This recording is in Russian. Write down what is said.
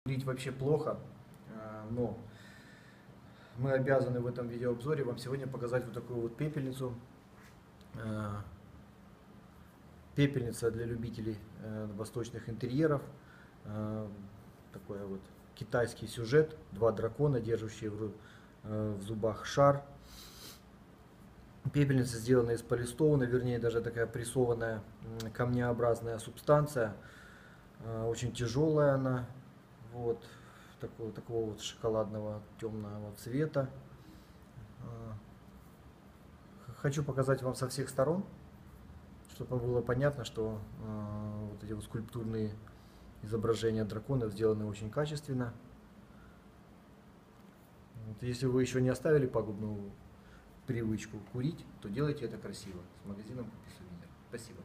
Курить вообще плохо, но мы обязаны в этом видеообзоре вам сегодня показать вот такую вот пепельницу. Пепельница для любителей восточных интерьеров. Такой вот китайский сюжет. Два дракона, держащие в зубах шар. Пепельница сделана из полистована, вернее даже такая прессованная камнеобразная субстанция. Очень тяжелая она. Вот. Такого вот шоколадного темного цвета. Хочу показать вам со всех сторон, чтобы было понятно, что вот эти вот скульптурные изображения драконов сделаны очень качественно. Вот, если вы еще не оставили пагубную привычку курить, то делайте это красиво. С магазином Купи Сувенир. Спасибо.